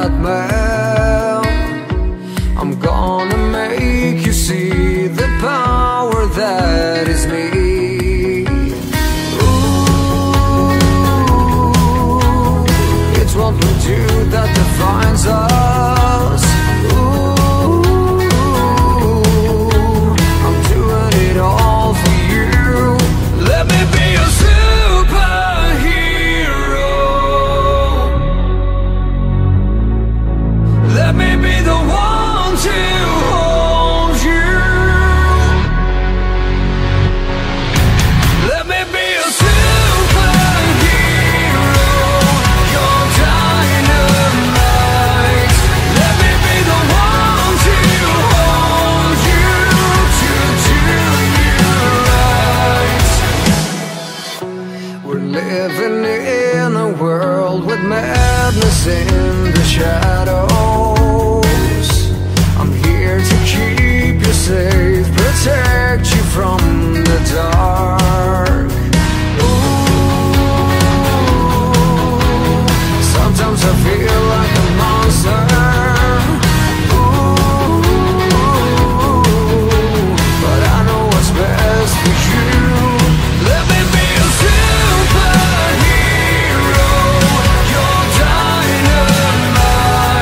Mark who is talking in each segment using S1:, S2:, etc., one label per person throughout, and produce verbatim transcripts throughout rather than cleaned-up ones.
S1: Batman. I'm gonna make you see the power that is me. Ooh, it's what we do that defines us. Ooh, I'm doing it all for you. Let me be a superhero. Let me be the one to hold you. Let me be a superhero. You're dynamite. Let me be the one to hold you, to do you right. We're living in a world with madness in the shadows. I'm here to keep you safe, protect you from the dark. Ooh, sometimes I feel like a monster. Ooh, but I know what's best for you. Let me be a superhero. You're dynamite.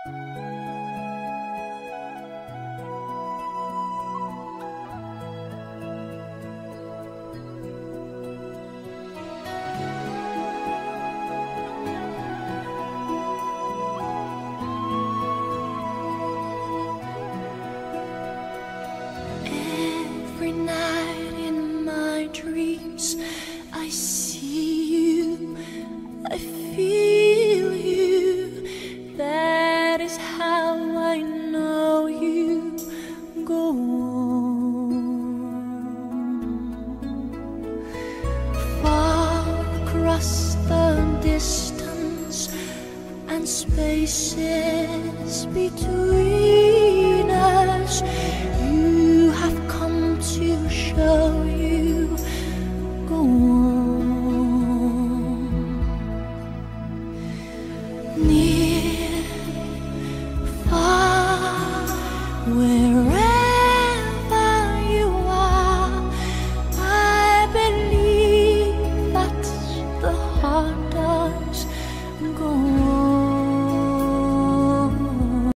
S2: Every night in my dreams, I see you, I feel you. That is how I know you. Go on. Far across the distance and spaces between us, you have come to show you. Go on. Near, far, where